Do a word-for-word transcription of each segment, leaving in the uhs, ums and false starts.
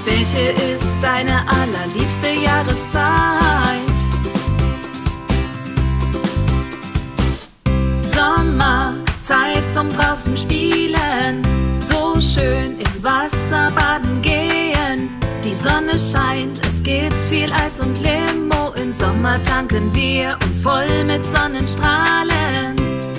Welche ist deine allerliebste Jahreszeit? Sommer, Zeit zum draußen spielen, so schön im Wasser baden gehen. Die Sonne scheint, es gibt viel Eis und Limo. Im Sommer tanken wir uns voll mit Sonnenstrahlen.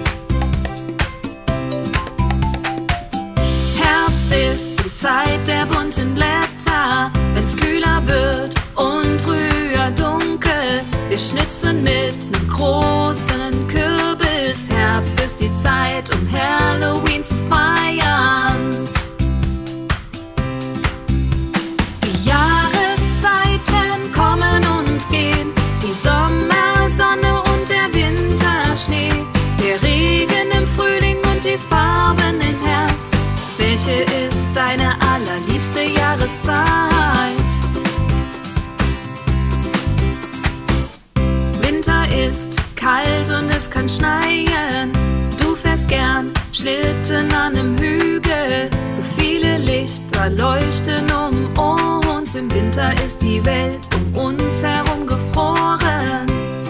Herbst ist die Zeit der bunten Blätter, wenn's kühler wird und früher dunkel. Wir schnitzen mit nem großen Kürbis. Herbst ist die Zeit, um Halloween zu feiern. Die Jahreszeiten kommen und gehen, die Sommersonne und der Winterschnee, der Regen im Frühling und die Farben im Herbst. Welche ist deine allerliebste Jahreszeit? Winter ist kalt und es kann schneien. Du fährst gern Schlitten an nem Hügel. So viele Lichter leuchten um uns. Im Winter ist die Welt um uns herum gefroren.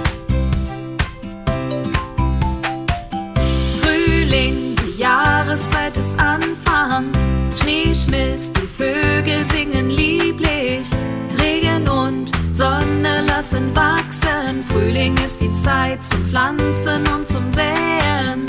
Frühling, die Jahreszeit des Anfangs. Schnee schmilzt, die Vögel singen lieblich. Regen und Sonne lassen wachsen. Frühling ist die Zeit zum Pflanzen und zum Säen.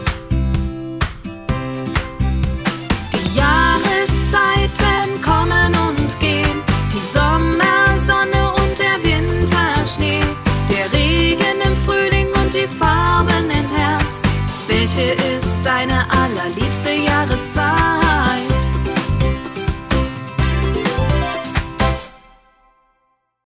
Die Jahreszeiten kommen und gehen, die Sommersonne und der Winterschnee, der Regen im Frühling und die Farben im Herbst. Welche ist deine allerliebste Jahreszeit?